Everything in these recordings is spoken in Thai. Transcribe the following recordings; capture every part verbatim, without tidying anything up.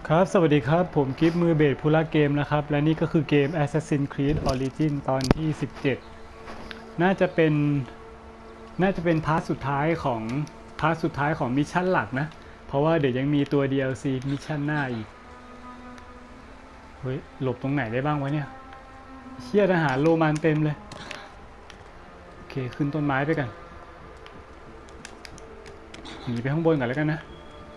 ครับสวัสดีครับผมกิฟต์มือเบสพูล่าเกมนะครับและนี่ก็คือเกม Assassin's Creed Origin ตอนที่สิบเจ็ดน่าจะเป็นน่าจะเป็นพาร์ทสุดท้ายของพาร์ทสุดท้ายของมิชชั่นหลักนะเพราะว่าเดี๋ยวยังมีตัว ดี แอล ซี มิชชั่นหน้าอีกเฮ้ยหลบตรงไหนได้บ้างวะเนี่ยเชี่ยทหารโรมันเต็มเลยโอเคขึ้นต้นไม้ไปกันหนีไปข้างบนก่อนแล้วกันนะ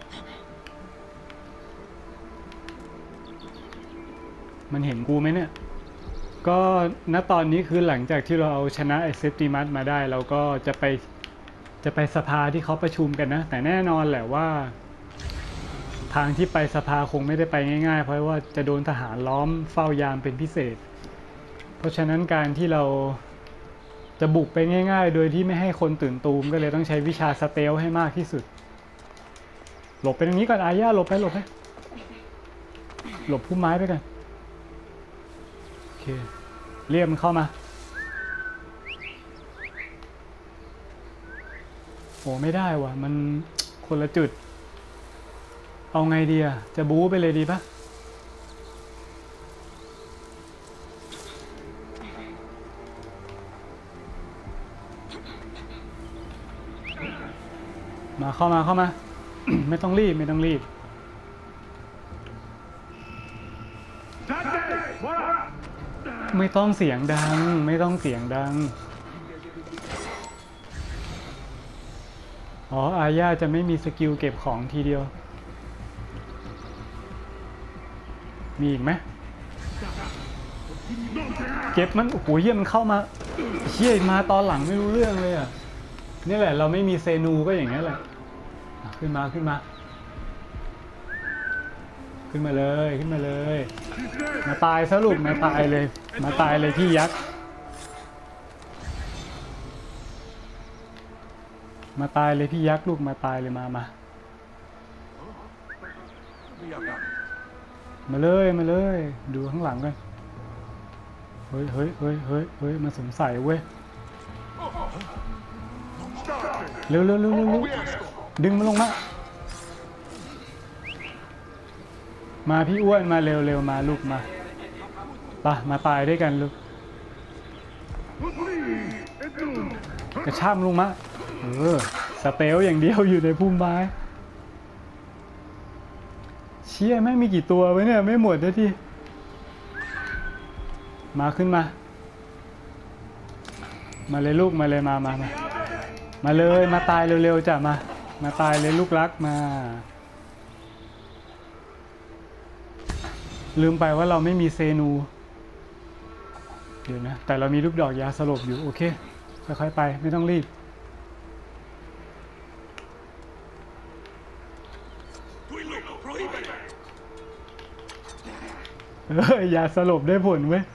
มันเห็นกูไหมเนี่ยก็ณตอนนี้คือหลังจากที่เราเอาชนะไอเซปติมัสมาได้เราก็จะไปจะไปสภาที่เขาประชุมกันนะแต่แน่นอนแหละว่าทางที่ไปสภาคงไม่ได้ไปง่ายๆเพราะว่าจะโดนทหารล้อมเฝ้ายามเป็นพิเศษเพราะฉะนั้นการที่เราจะบุกไปง่ายๆโดยที่ไม่ให้คนตื่นตูมก็เลยต้องใช้วิชาสเตลให้มากที่สุดหลบไปตรงนี้ก่อนอาญาหลบไปหลบไปหลบพุ่มไม้ไปกันโอเคเรียกมันเข้ามาโอ้ไม่ได้ว่ะมันคนละจุดเอาไงดีอะจะบู๊ไปเลยดีปะมาเข้ามาเข้ามา ไม่ต้องรีบไม่ต้องรีบไม่ต้องเสียงดังไม่ต้องเสียงดังอ๋ออาญาจะไม่มีสกิลเก็บของทีเดียวมีอีกไหมเก็บมันโอ้โหเฮียมันเข้ามาเฮียมาตอนหลังไม่รู้เรื่องเลยอ่ะนี่แหละเราไม่มีเซนูก็อย่างนี้แหละขึ้นมาขึ้นมาขึ้นมาเลยขึ้นมาเลยมาตายสรุปมาตายเลยมาตายเลยพี่ยักษ์มาตายเลยพี่ยักษ์ลูกมาตายเลยมามามาเลยมาเลยดูข้างหลังกันเฮ้ยเฮ้ยเฮ้ยเฮ้ยเฮ้ยมาสงสัยเว้ยเร็วเร็วเร็วเร็วดึงมันลงมามาพี่อ้วนมาเร็วเร็วมาลูกมาปะมาตายด้วยกันลูกกระชากลงมาเออสเตลอย่างเดียวอยู่ในพุ่มไม้เชี่ยไม่มีกี่ตัวไว้เนี่ยไม่หมดเลยที่มาขึ้นมามาเลยลูกมาเลยมามามามาเลยมาตายเร็วๆจ้ะมามาตายเลยลูกรักมาลืมไปว่าเราไม่มีเซนูเดี๋ยวนะแต่เรามีลูกดอกยาสลบอยู่โอเคค่อยๆไปไม่ต้องรีบเออยาสลบได้ผลเว้ย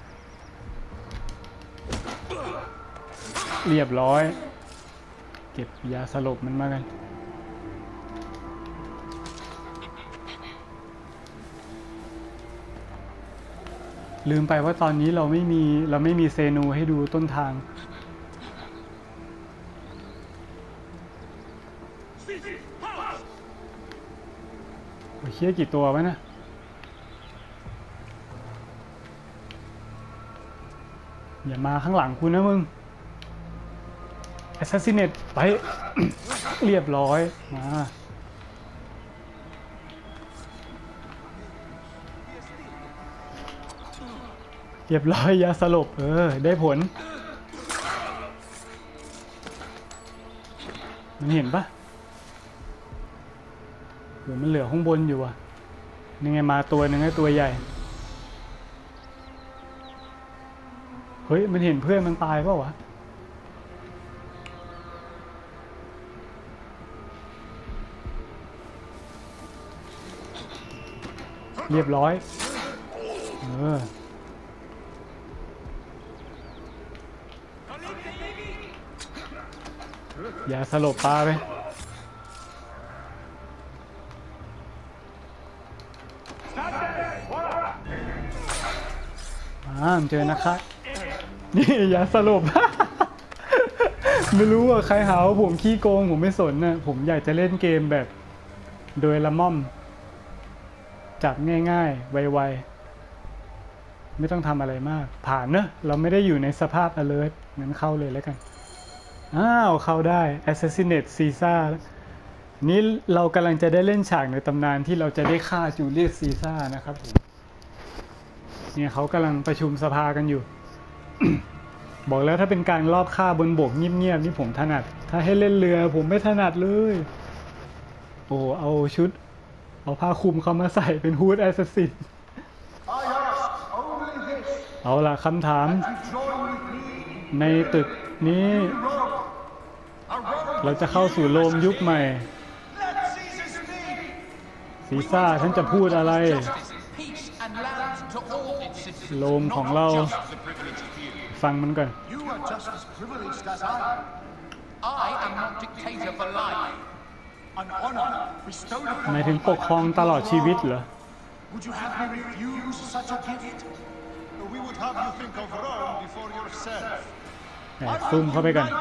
เรียบร้อยเก็บยาสลบมันมากันลืมไปว่าตอนนี้เราไม่มีเราไม่มีเซนูให้ดูต้นทางโอ้เชี่ยกี่ตัววะนะอย่ามาข้างหลังคุณนะมึง Assassinate ไป เรียบร้อยมาเรียบร้อยยาสลบเออได้ผลมันเห็นปะเดี๋ยวมันเหลือข้างบนอยู่อ่ะนี่ไงมาตัวหนึ่งไอ้ตัวใหญ่เฮ้ยมันเห็นเพื่อนมันตายเปล่าวะเรียบร้อยเอออย่าสลบปลาไปอ่าเจอนะครับนี่อย่าสลบ ไม่รู้ว่าใครหาว่าผมขี้โกงผมไม่สนนะผมอยากจะเล่นเกมแบบโดยละม่อมใจจับง่ายๆไวๆไม่ต้องทำอะไรมากผ่านเนอะเราไม่ได้อยู่ในสภาพ alert งั้นเข้าเลยแล้วกันอ้าวเข้าได้ assassinate Caesar นี้เรากำลังจะได้เล่นฉากในตำนานที่เราจะได้ฆ่าจูเลียสซีซ่าร์นะครับผมเนี่ยเขากำลังประชุมสภากันอยู่ บอกแล้วถ้าเป็นการลอบฆ่าบนบกเงียบๆนี่ผมถนัดถ้าให้เล่นเรือผมไม่ถนัดเลยโอ้เอาชุดเอาผ้าคลุมเขามาใส่เป็นฮูดแอสซัสซินเอาล่ะคำถามในตึกนี้เราจะเข้าสู่โรมยุคใหม่ซีซ่าฉันจะพูดอะไรโรมของเราฟังมันก่อนหมายถึงปกครองตลอดชีวิตเหรอซุ่มเข้าไปกัน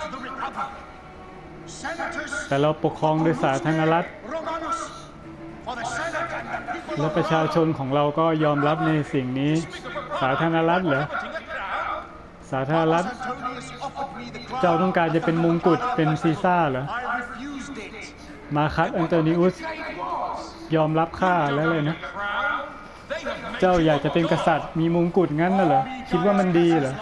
แต่เราปกครองโดยสาธารณรัฐและประชาชนของเราก็ยอมรับในสิ่งนี้สาธารณรัฐเหรอสาธารณรัฐเจ้าต้องการจะเป็นมงกุฎเป็นซีซ่าเหรอมาคัสอันโตนิอุสยอมรับข้าแล้วเลยนะเจ้าอยากจะเป็นกษัตริย์มีมงกุฎงั้นน่ะเหรอคิดว่ามันดีเหรอ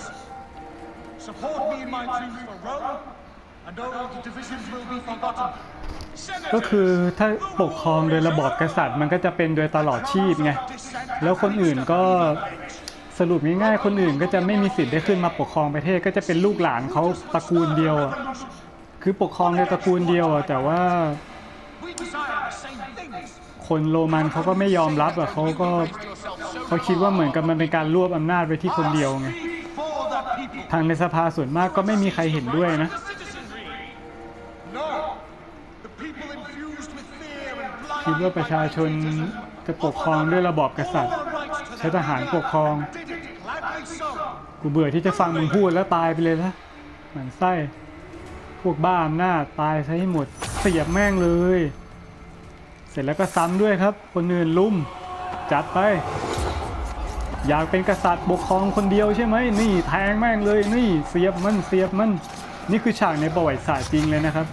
ก็คือถ้าปกครองโดยระบอบกษัตริย์มันก็จะเป็นโดยตลอดชีพไงแล้วคนอื่นก็สรุปง่ายๆคนอื่นก็จะไม่มีสิทธิ์ได้ขึ้นมาปกครองประเทศก็จะเป็นลูกหลานเขาตระกูลเดียวคือปกครองในตระกูลเดียวแต่ว่าคนโรมันเขาก็ไม่ยอมรับอ่ะเขาก็เขาคิดว่าเหมือนกับมันเป็นการรวบอำนาจไว้ที่คนเดียวไงทางในสภาส่วนมากก็ไม่มีใครเห็นด้วยนะคิดว่าประชาชนจะปกครองด้วยระบอบกษัตริย์ใช้ทหารปกครองกูเบื่อที่จะฟังมึงพูดแล้วตายไปเลยนะหมั่นไส้พวกบ้าอำนาจตายซะให้หมดเสียบแม่งเลยเสร็จแล้วก็ซ้ำด้วยครับคนอื่นลุ่มจัดไปอยากเป็นกษัตริย์ปกครองคนเดียวใช่ไหมนี่แทงแม่งเลยนี่เสียบมันเสียบมันนี่คือฉากในประวัติศาสตร์จริงเลยนะครับ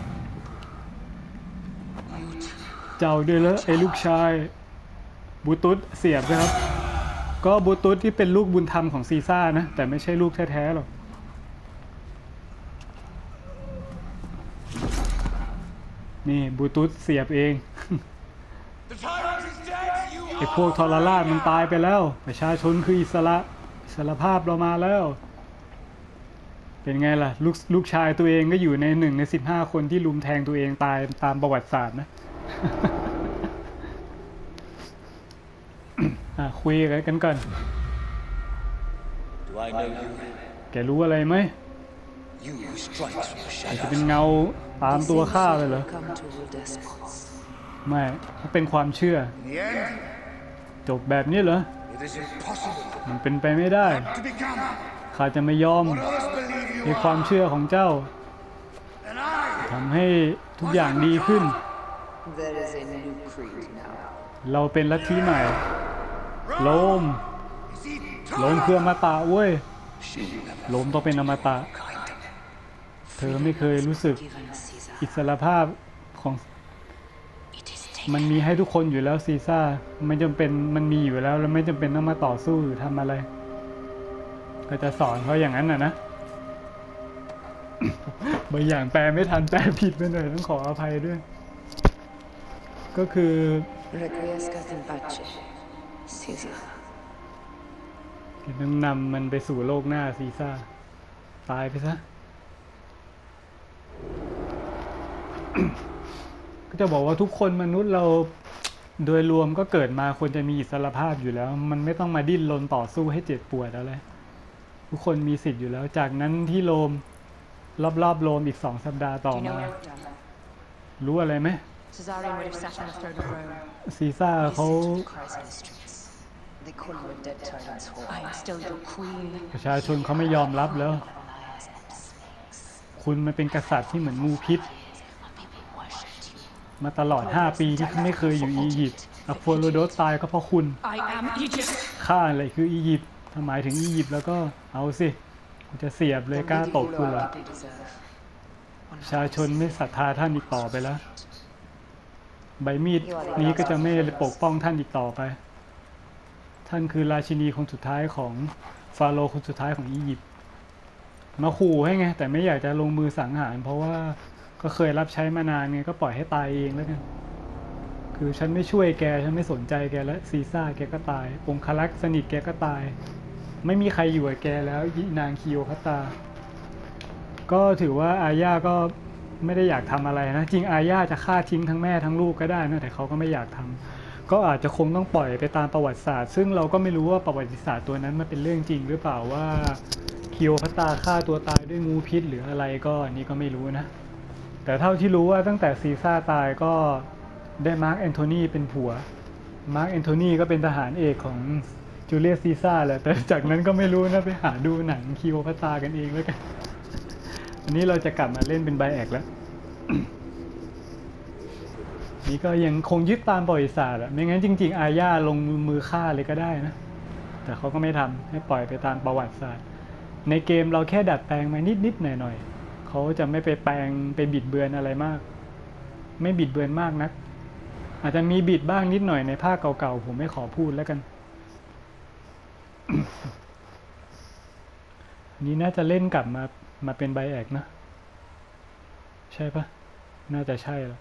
เจ้าด้วยแล้วไอ้ลูกชายบูตุสเสียบนะครับก็บูตุสที่เป็นลูกบุญธรรมของซีซ่านะแต่ไม่ใช่ลูกแท้ๆหรอกนี่บูตุสเสียบเองไอ้พวกทรราชมันตายไปแล้วประชาชนคืออิสระอิสรภาพเรามาแล้วเป็นไงล่ะลูกลูกชายตัวเองก็อยู่ในหนึ่งในสิบห้าคนที่ลุมแทงตัวเองตายตามประวัติศาสตร์นะ คุยกันก่อนแกรู้อะไรไหมจะเป็นเงาตามตัวข้าเลยเหรอไม่เป็นความเชื่อจบแบบนี้เหรอมันเป็นไปไม่ได้ข้าจะไม่ยอมในความเชื่อของเจ้าทำให้ทุกอย่างดีขึ้นเราเป็นลัทธิใหม่โลมโลมคืออมตะเว้ยโลมต้องเป็นอมตะเธอไม่เคยรู้สึกอิสรภาพของมันมีให้ทุกคนอยู่แล้วซีซ่าไม่จำเป็นมันมีอยู่แล้วแล้วไม่จำเป็นต้องมาต่อสู้หรือทำอะไรก็จะสอนเขาอย่างนั้นนะนะ บางอย่างแปลไม่ทันแปลผิดไปหน่อยต้องขออภัยด้วยก็คือจะนำมันไปสู่โลกหน้าซีซ่าตายไปซะ ก็จะบอกว่าทุกคนมนุษย์เราโดยรวมก็เกิดมาควรจะมีอิสรภาพอยู่แล้วมันไม่ต้องมาดิ้นรนต่อสู้ให้เจ็บปวดอะไรทุกคนมีสิทธิ์อยู่แล้วจากนั้นที่โรมรอบๆโรมอีกสองสัปดาห์ต่อมารู้อะไรไหมซีซ่าเขาประชาชนเขาไม่ยอมรับแล้วคุณมันเป็นกษัตริย์ที่เหมือนงูพิษมาตลอดห้าปีที่ไม่เคยอยู่อียิปต์อโพโลโดสตายก็เพราะคุณข้าอะไรคืออียิปต์ถ้าหมายถึงอียิปต์แล้วก็เอาสิกูจะเสียบเลยกล้าตบกูเหรอประชาชนไม่ศรัทธาท่านอีกต่อไปแล้วใบมีดนี้ก็จะไม่ปกป้องท่านอีกต่อไปท่านคือราชินีคนสุดท้ายของฟาโรห์คนสุดท้ายของอียิปต์มาขู่ให้ไงแต่ไม่อยากจะลงมือสังหารเพราะว่าก็เคยรับใช้มานานไงก็ปล่อยให้ตายเองแล้วกันคือฉันไม่ช่วยแกฉันไม่สนใจแกแล้วซีซ่าแกก็ตายองคลักษ์สนิทแกก็ตายไม่มีใครอยู่กับแกแล้วนางคิโอพัตตาก็ถือว่าอาญาก็ไม่ได้อยากทำอะไรนะจริงอาญาจะฆ่าทิ้งทั้งแม่ทั้งลูกก็ได้นะแต่เขาก็ไม่อยากทำก็อาจจะคงต้องปล่อยไปตามประวัติศาสตร์ซึ่งเราก็ไม่รู้ว่าประวัติศาสตร์ตัวนั้นมันเป็นเรื่องจริงหรือเปล่าว่าคิโอพัตตาฆ่าตัวตายด้วยงูพิษหรืออะไรก็อันนี้ก็ไม่รู้นะแต่เท่าที่รู้ว่าตั้งแต่ซีซ่าตายก็ได้มาร์คแอนโทนีเป็นผัวมาร์คแอนโทนีก็เป็นทหารเอกของจูเลียสซีซ่าแหละแต่จากนั้นก็ไม่รู้นะไปหาดูหนังคิโอพัตตากันเองแล้วกันอันนี้เราจะกลับมาเล่นเป็นไบแอกแล้ว นี่ก็ยังคงยึดตามประวัติศาสตร์อะไม่งั้นจริงๆอาญาลงมือฆ่าเลยก็ได้นะแต่เขาก็ไม่ทำให้ปล่อยไปตามประวัติศาสตร์ในเกมเราแค่ดัดแปลงมานิดๆหน่อยๆเขาจะไม่ไปแปลงไปบิดเบือนอะไรมากไม่บิดเบือนมากนักอาจจะมีบิดบ้างนิดหน่อยในภาคเก่าๆผมไม่ขอพูดแล้วกัน นี้น่าจะเล่นกลับมามาเป็นไบแอกนะใช่ปะน่าจะใช่แล้ว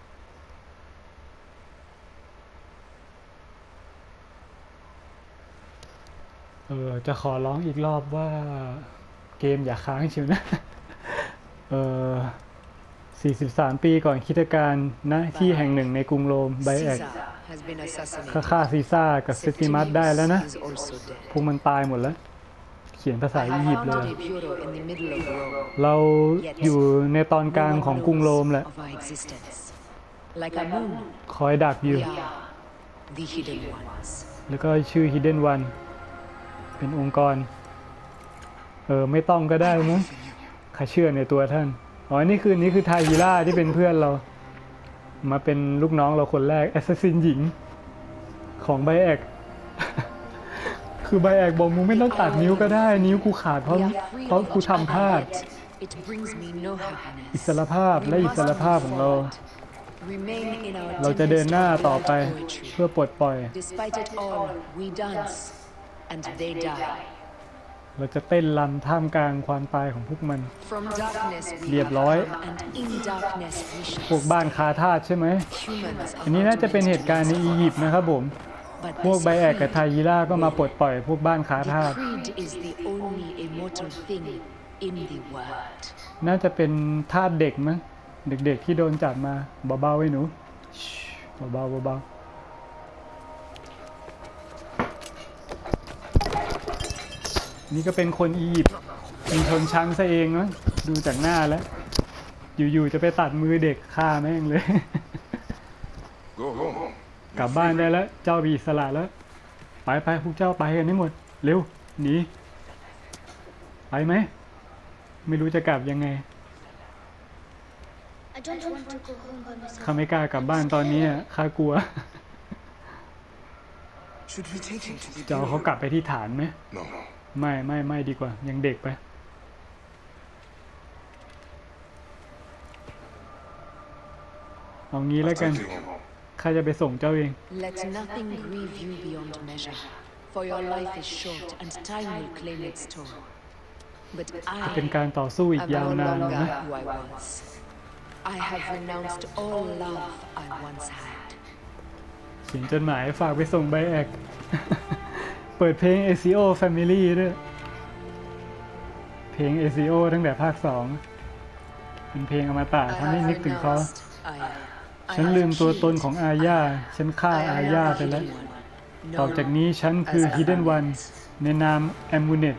เออจะขอร้องอีกรอบว่าเกมอย่าค้างเชียวนะ เออสี่สิบสามปีก่อนคริสตกาลณที่แห่งหนึ่งในกรุงโรมไบแอกฆ่าฆ่าซีซ่ากับเซปติมัสได้แล้วนะพวกมันตายหมดแล้วเขียนภาษาอียิปต์เลยเราอยู่ในตอนกลางของกรุงโรมแหละคอยดักอยู่แล้วก็ชื่อ Hidden One เป็นองค์กรเออไม่ต้องก็ได้มั้งข้าเชื่อในตัวท่านอ๋อนี่คือนี่คือไทยีร่าที่เป็นเพื่อนเรามาเป็นลูกน้องเราคนแรกแอสซัสซินหญิงของไบแอก คือไบแอกบอกมึงไม่ต้องตัดนิ้วก็ได้นิ้วกูขาดเพราะเพราะกูทำพลาดอิสรภาพและอิสรภาพของเราเราจะเดินหน้าต่อไปเพื่อปลดปล่อยเราจะเต้นรำท่ามกลางความตายของพวกมันเรียบร้อยพวกบ้านคาทาสใช่ไหมอันนี้น่าจะเป็นเหตุการณ์ในอียิปต์นะครับผมพวกไบแอกกับไทยีร่าก็มาปลดปล่อยพวกบ้านคาทาสน่าจะเป็นทาสเด็กมั้งเด็กๆที่โดนจับมาเบาๆไว้หนูเบาๆเบาๆนี่ก็เป็นคนอียิปต์มีชนชั้นซะเองนะดูจากหน้าแล้วอยู่ๆจะไปตัดมือเด็กฆ่าแม่งเลย กลับบ้านได้แล้วเจ้ามีอิสระแล้วไปไปพวกเจ้าไปกันให้หมดเร็วหนีไปไหมไม่รู้จะกลับยังไงข้าไม่กล้ากลับบ้านตอนนี้ข้ากลัวจะเอาเขากลับไปที่ฐานไหมไม่ไม่ไม่ดีกว่ายังเด็กไปเอางี้แล้วกันข้าจะไปส่งเจ้าเองจะเป็นการต่อสู้อีกยาวนานนะเขียนจดหมายฝากไปส่งไบแอก เปิดเพลง เอ ซี โอ Family ด้วยเพลง เอ ซี โอ ตั้งแต่ภาคสองเป็นเพลงอมตะทำให้นึกถึงเขาฉันลืมตัวตนของอาญาฉันฆ่าอาญาไปแล้วต่อจากนี้ฉันคือ Hidden One ในนาม Amunet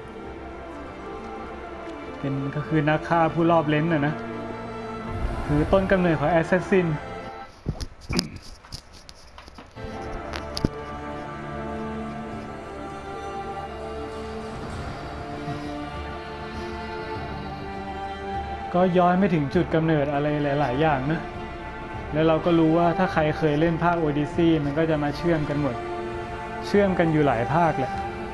เป็นก็คือนักฆ่าผู้รอบเลนส์น่ะนะคือต้นกำเนิดของ Assassin ก็ย้อนไม่ถึงจุดกำเนิดอะไรหลายๆอย่างนะแล้วเราก็รู้ว่าถ้าใครเคยเล่นภาค Odyssey มันก็จะมาเชื่อมกันหมดเชื่อมกันอยู่หลายภาคแหละ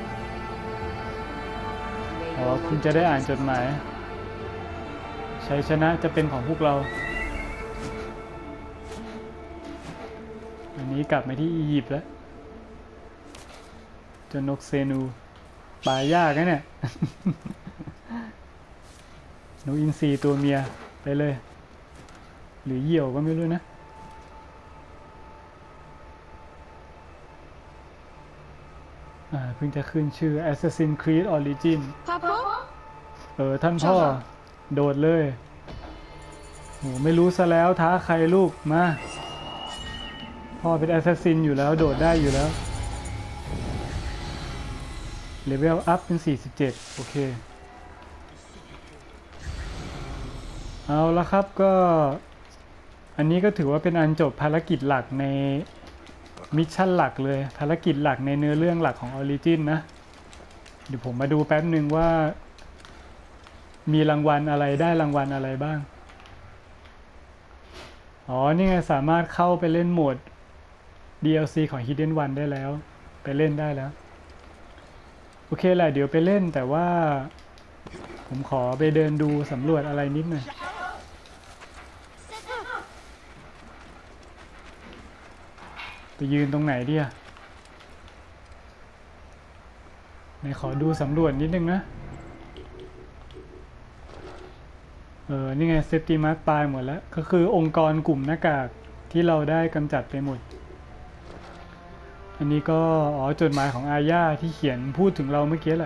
อ๋อคุณจะได้อ่านจดหมายชัยชนะจะเป็นของพวกเราอันนี้กลับมาที่อียิปต์แล้วจนนกเซนูปลายากนะเนี่ย นกอินทรีตัวเมียไปเลยหรือเหยี่ยวก็ไม่รู้นะอ่าเพิ่งจะขึ้นชื่อ Assassin's Creed Origin เออท่านพ่อโดดเลยโหไม่รู้ซะแล้วท้าใครลูกมาพ่อเป็น Assassin อยู่แล้วโดดได้อยู่แล้วเลเวลอัพเป็นสี่สิบเจ็ดโอเคเอาละครับก็อันนี้ก็ถือว่าเป็นอันจบภารกิจหลักในมิชชั่นหลักเลยภารกิจหลักในเนื้อเรื่องหลักของ Origin นะเดี๋ยวผมมาดูแป๊บหนึ่งว่ามีรางวัลอะไรได้รางวัลอะไรบ้างอ๋อนี่ไงสามารถเข้าไปเล่นโหมด ดี แอล ซี ของ Hidden One ได้แล้วไปเล่นได้แล้วโอเคแหละเดี๋ยวไปเล่นแต่ว่าผมขอไปเดินดูสำรวจอะไรนิดหน่อยไปยืนตรงไหนดีอะไหนขอดูสำรวจนิดนึงนะเออนี่ไงเซฟตี้มาร์คตายหมดแล้วก็คือองค์กรกลุ่มหน้ากากที่เราได้กำจัดไปหมดอันนี้ก็อ๋อจดหมายของอาญาที่เขียนพูดถึงเราเมื่อกี้แหละ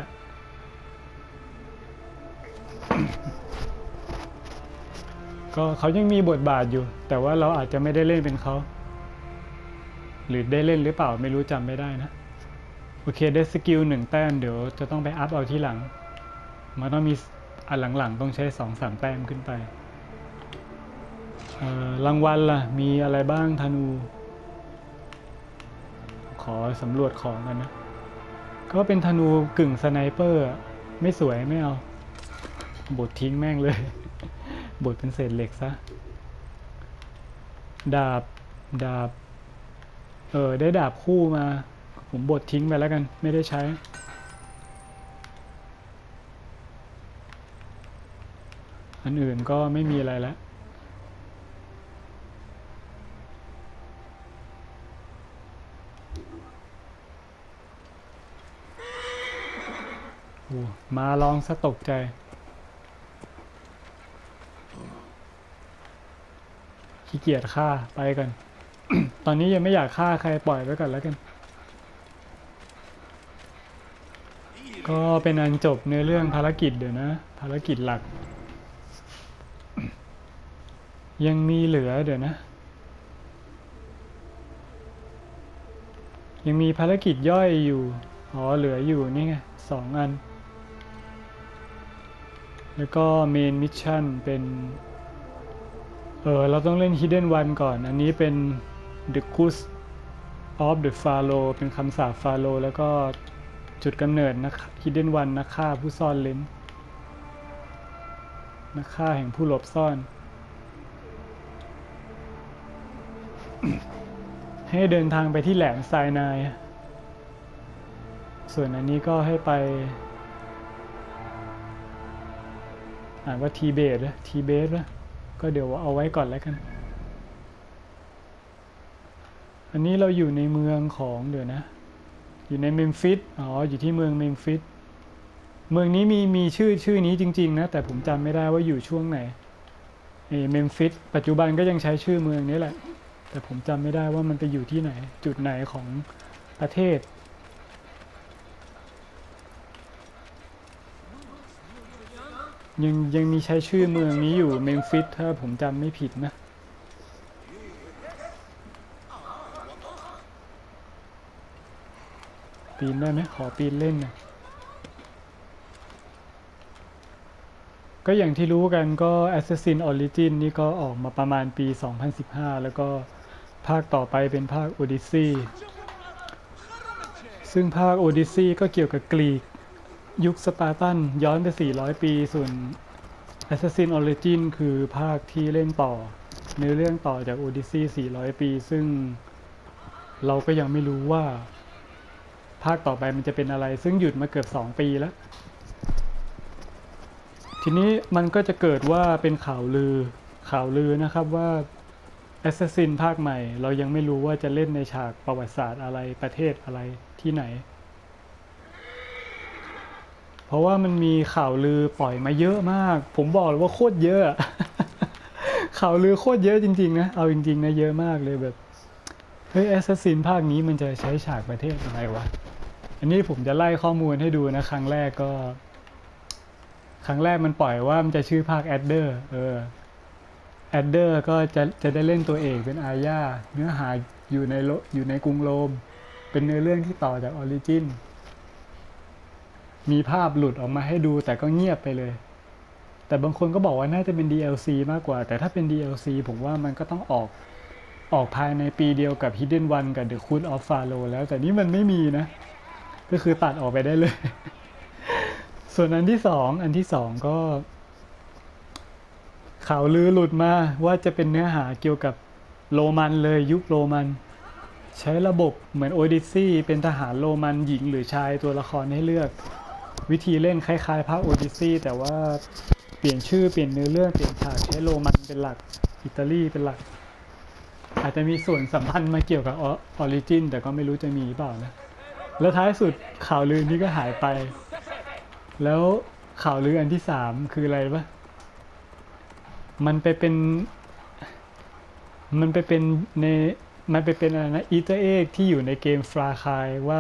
ก็เขายังมีบทบาทอยู่แต่ว่าเราอาจจะไม่ได้เล่นเป็นเขาหรือได้เล่นหรือเปล่าไม่รู้จำไม่ได้นะโอเคได้สกิลหนึ่งแต้มเดี๋ยวจะต้องไปอัพเอาที่หลังมันต้องมีอันหลังๆต้องใช้สองสามแต้มขึ้นไปรางวัลล่ะมีอะไรบ้างธนูขอสำรวจของกันนะก็เป็นธนูกึ่งสไนเปอร์ไม่สวยไม่เอาบดทิ้งแม่งเลย บดเป็นเศษเหล็กซะดาบดาบเออได้ดาบคู่มาผมบดทิ้งไปแล้วกันไม่ได้ใช้อันอื่นก็ไม่มีอะไรแล้วโอ้มาลองซะตกใจขี้เกียจฆ่าไปกัน ตอนนี้ยังไม่อยากฆ่าใครปล่อยไว้ก่อนแล้วกันก็เป็นอันจบในเรื่องภารกิจเดี๋ยวนะภารกิจหลักยังมีเหลือเดี๋ยวนะยังมีภารกิจย่อยอยู่อ๋อเหลืออยู่นี่ไงสองอันแล้วก็เมนมิชชั่นเป็นเออเราต้องเล่น Hidden One ก่อนอันนี้เป็น The Curse of the Pharaoh เป็นคำสาปฟาโรห์แล้วก็จุดกำเนิดนัก Hidden One นักฆ่าผู้ซ่อนเร้นนักฆ่าแห่งผู้หลบซ่อน ให้เดินทางไปที่แหลมไซนายส่วนอันนี้ก็ให้ไปอ่านว่าทีเบสนะทีเบสนะก็เดี๋ยวเอาไว้ก่อนแล้วกันอันนี้เราอยู่ในเมืองของเดี๋ยวนะอยู่ในเมมฟิสอ๋ออยู่ที่เมืองเมมฟิสเมืองนี้มีมีชื่อชื่อนี้จริงๆนะแต่ผมจำไม่ได้ว่าอยู่ช่วงไหนเอเมมฟิสปัจจุบันก็ยังใช้ชื่อเมืองนี้แหละแต่ผมจำไม่ได้ว่ามันไปอยู่ที่ไหนจุดไหนของประเทศยังยังมีใช้ชื่อเมืองนี้อยู่เมมฟิสถ้าผมจำไม่ผิดนะปีนได้ไหมขอปีนเล่นนะก็อย่างที่รู้กันก็ Assassin's Origin นี่ก็ออกมาประมาณปีสองพันสิบห้าแล้วก็ภาคต่อไปเป็นภาค Odyssey ซึ่งภาค Odyssey ก็เกี่ยวกับกรีกยุคสปาร์ตันย้อนไปสี่ร้อยปีส่วน Assassin's Origin คือภาคที่เล่นต่อเนื้อเรื่องต่อจาก Odyssey สี่ร้อย ปีซึ่งเราก็ยังไม่รู้ว่าภาคต่อไปมันจะเป็นอะไรซึ่งหยุดมาเกือบสองปีแล้วทีนี้มันก็จะเกิดว่าเป็นข่าวลือข่าวลือนะครับว่า Assassin ภาคใหม่เรายังไม่รู้ว่าจะเล่นในฉากประวัติศาสตร์อะไรประเทศอะไรที่ไหนเพราะว่ามันมีข่าวลือปล่อยมาเยอะมากผมบอกเลยว่าโคตรเยอะ ข่าวลือโคตรเยอะจริงๆนะเอาจริงๆนะเยอะมากเลยแบบเฮ้ย Assassin ภาคนี้มันจะใช้ฉากประเทศอะไรวะอันนี้ผมจะไล่ข้อมูลให้ดูนะครั้งแรกก็ครั้งแรกมันปล่อยว่ามันจะชื่อภาค Adder เออ Adder ก็จะจะได้เล่นตัวเอกเป็นอาญาเนื้อหาอยู่ในอยู่ในกรุงโรมเป็นเนื้อเรื่องที่ต่อจาก Origin มีภาพหลุดออกมาให้ดูแต่ก็เงียบไปเลยแต่บางคนก็บอกว่าน่าจะเป็น ดี แอล ซี มากกว่าแต่ถ้าเป็น ดี แอล ซี ผมว่ามันก็ต้องออกออกภายในปีเดียวกับ Hidden One กับ The Cult of Pharaoh แล้วแต่นี่มันไม่มีนะก็คือตัดออกไปได้เลย ส่วนอันที่สองอันที่สองก็ข่าวลือหลุดมาว่าจะเป็นเนื้อหาเกี่ยวกับโรมันเลยยุคโรมันใช้ระบบเหมือน Odyssey เป็นทหารโรมันหญิงหรือชายตัวละครให้เลือกวิธีเล่นคล้ายๆภาค Odyssey แต่ว่าเปลี่ยนชื่อเปลี่ยนเนื้อเรื่องเปลี่ยนฉากใช้โรมันเป็นหลักอิตาลีเป็นหลักอาจจะมีส่วนสัมพันธ์มาเกี่ยวกับ Origin แต่ก็ไม่รู้จะมีเปล่านะแล้วท้ายสุดข่าวลือนี้ก็หายไปแล้วข่าวลืออันที่สามคืออะไรวะมันไปเป็นมันไปเป็นในมันไปเป็นอะไรนะอีสเตอร์เอ็กที่อยู่ในเกมฟลาคายว่า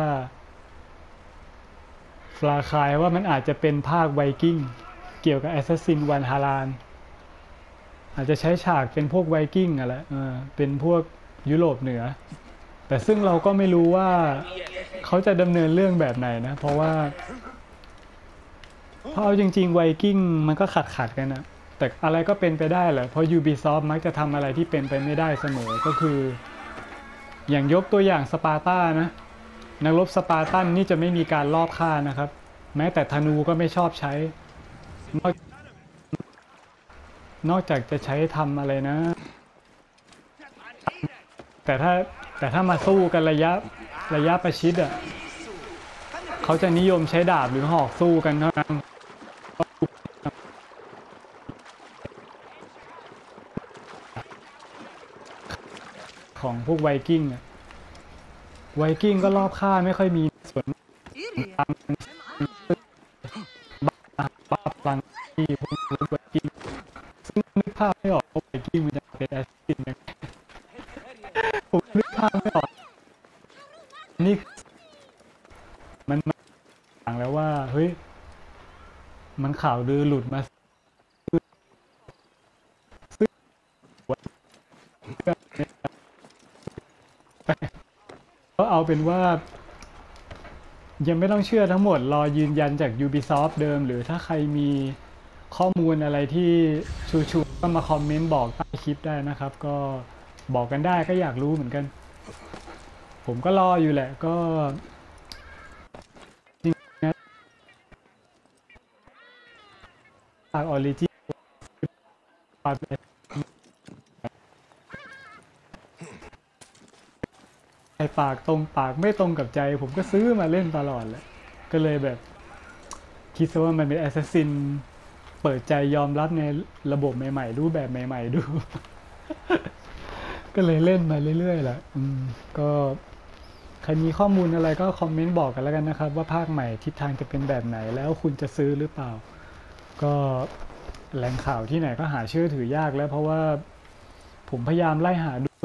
ฟลาคายว่ามันอาจจะเป็นภาคไวกิ้งเกี่ยวกับแอสซัสซินวันฮารานอาจจะใช้ฉากเป็นพวกไวกิ้งอะไรเออเป็นพวกยุโรปเหนือแต่ซึ่งเราก็ไม่รู้ว่าเขาจะดำเนินเรื่องแบบไหนนะเพราะว่าเพราะเอาจริงๆไวกิ้งมันก็ขัดขัดกันนะแต่อะไรก็เป็นไปได้แหละเพราะ Ubisoft มักจะทำอะไรที่เป็นไปไม่ได้เสมอก็คืออย่างยกตัวอย่างสปาร์ตานะนักรบสปาร์ตันนี่จะไม่มีการลอบฆ่านะครับแม้แต่ธนูก็ไม่ชอบใช้นอกนอกจากจะใช้ทำอะไรนะแต่ถ้าแต่ถ้ามาสู้กันระยะระยะประชิดอ่ะเขาจะนิยมใช้ดาบหรือหอกสู้กันเท่านั้นของพวกไวกิ้งอ่ะไวกิ้งก็รอบฆ่าไม่ค่อยมีส่วนบ้าพลังที่พวกไวกิ้งซึ่งนึกภาพไม่ออกว่าไวกิ้งมันจะเป็นแอสซินยังไงผมนึกภาพไม่ออกนี่มันต่างแล้วว่าเฮ้ยมันข่าวลือหลุดมาก็เอาเป็นว่ายังไม่ต้องเชื่อทั้งหมดรอยืนยันจาก Ubisoft เดิมหรือถ้าใครมีข้อมูลอะไรที่ชูๆก็มาคอมเมนต์บอกใต้คลิปได้นะครับก็บอกกันได้ก็อยากรู้เหมือนกันผมก็รออยู่แหละก็จริงนะภาค Origin ไอปากตรงปากไม่ตรงกับใจผมก็ซื้อมาเล่นตลอดแหละก็เลยแบบคิดซะว่ามันเป็นแอสซัสซินเปิดใจยอมรับในระบบใหม่ๆรูปแบบใหม่ๆดู ก็เลยเล่นมาเรื่อยๆแหละอืมก็ใครมีข้อมูลอะไรก็คอมเมนต์บอกกันแล้วกันนะครับว่าภาคใหม่ทิศทางจะเป็นแบบไหนแล้วคุณจะซื้อหรือเปล่าก็แหล่งข่าวที่ไหนก็หาเชื่อถือยากแล้วเพราะว่าผมพยายามไล่หาดู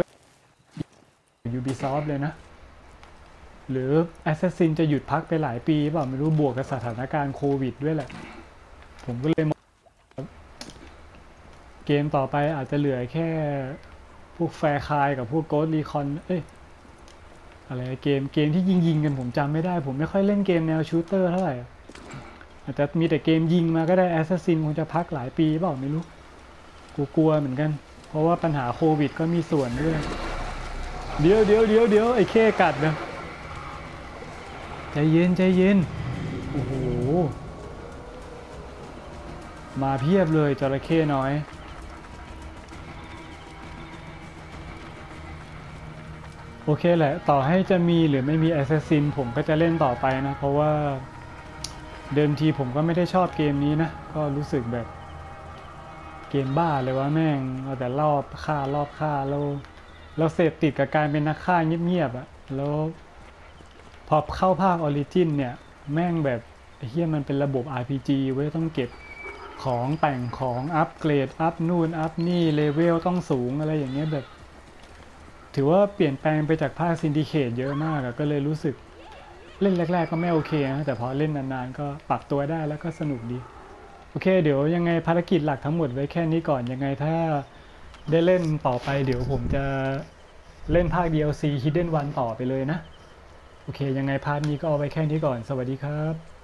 Ubisoft เลยนะหรือ Assassin จะหยุดพักไปหลายปีเปล่าไม่รู้บวกกับสถานการณ์โควิดด้วยแหละผมก็เลยมองเกมต่อไปอาจจะเหลือแค่พวกแฟร์คายกับพวกโกสต์รีคอนเอ้ยอะไรเกมเกมที่ยิงยิงกันผมจำไม่ได้ผมไม่ค่อยเล่นเกมแนวชูตเตอร์เท่าไหร่อาจจะมีแต่เกมยิงมาก็ได้ Assassin คงจะพักหลายปีเปล่าไม่รู้กูกลัวเหมือนกันเพราะว่าปัญหาโควิดก็มีส่วนด้วยเดี๋ยวเดี๋ยวเดี๋ยวเดี๋ยวไอ้เข้กัดนะใจเย็นใจเย็นโอ้โหมาเพียบเลยจระเข้น้อยโอเคแหละต่อให้จะมีหรือไม่มี Assassin ผมก็จะเล่นต่อไปนะเพราะว่าเดิมทีผมก็ไม่ได้ชอบเกมนี้นะก็รู้สึกแบบเกมบ้าเลยว่าแม่งเอาแต่รอบฆ่ารอบฆ่าแล้วเราเสพติดกับการเป็นนักฆ่าเงียบๆอะแล้วพอเข้าภาคออริจินเนี่ยแม่งแบบไอ้เฮียมันเป็นระบบ อาร์ พี จี ไว้ยต้องเก็บของแต่งของอัปเกรดอัพนู่นอัพนี่เลเวลต้องสูงอะไรอย่างเงี้ยแบบ ถือว่าเปลี่ยนแปลงไปจากภาคซินดิเคตเยอะมากอะก็เลยรู้สึกเล่นแรกๆก็ไม่โอเคนะแต่พอเล่นนานๆก็ปรับตัวได้แล้วก็สนุกดีโอเคเดี๋ยวยังไงภารกิจหลักทั้งหมดไว้แค่นี้ก่อนยังไงถ้าได้เล่นต่อไปเดี๋ยวผมจะเล่นภาค ดี แอล ซี Hidden One ต่อไปเลยนะโอเคยังไงพาร์ทนี้ก็เอาไว้แค่นี้ก่อนสวัสดีครับ